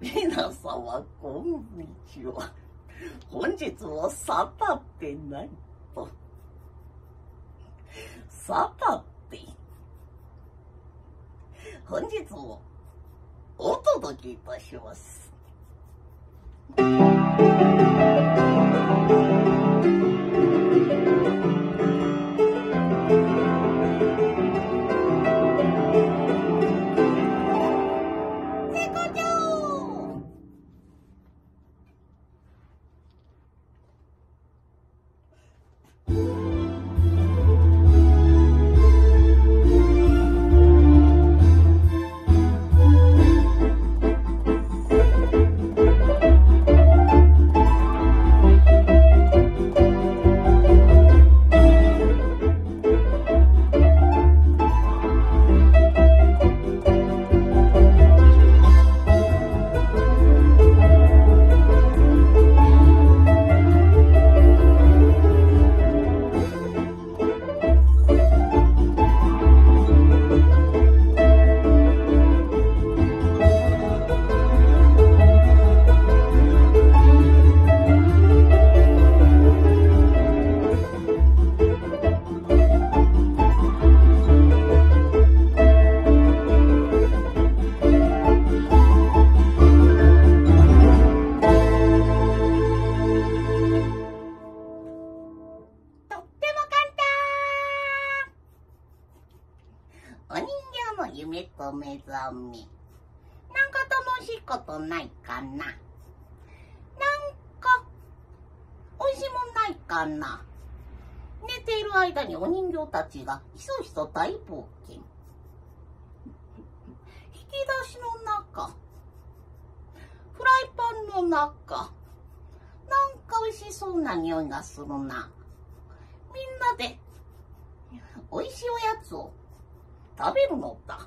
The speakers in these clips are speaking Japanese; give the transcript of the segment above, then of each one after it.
皆様こんにちは。本日もサタってないと。サタって、本日もお届けいたします。お人形の夢と目覚め。なんか楽しいことないかな。なんか、おいしいもんないかな。寝ている間にお人形たちがひそひそ大冒険。引き出しの中、フライパンの中、なんかおいしそうな匂いがするな。みんなで、おいしいおやつを食べるのだ。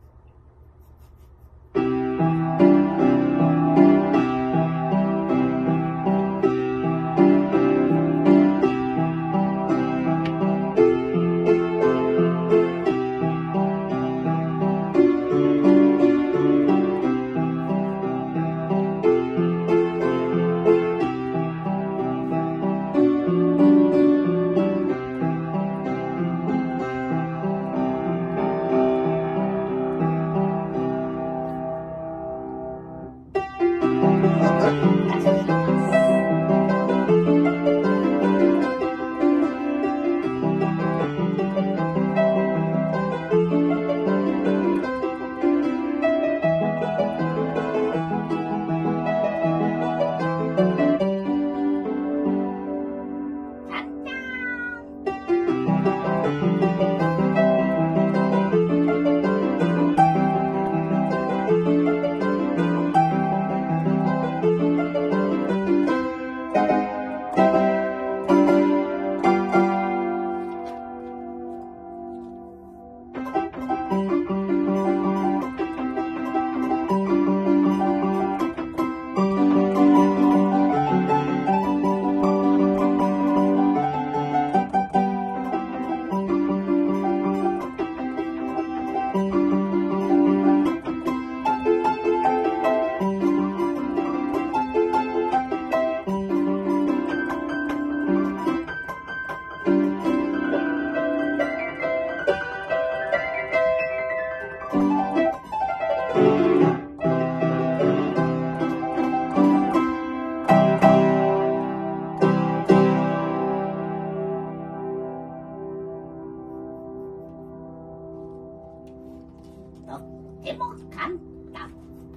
とっても簡単。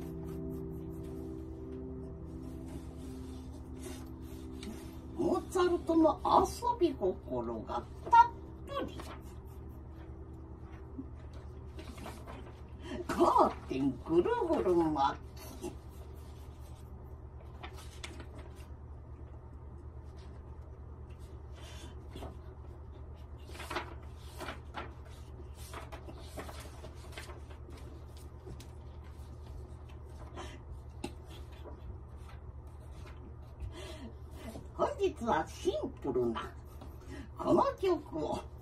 モーツァルトの遊び心がたっぷり。カーテンぐるぐる巻き。本日はシンプルなこの曲を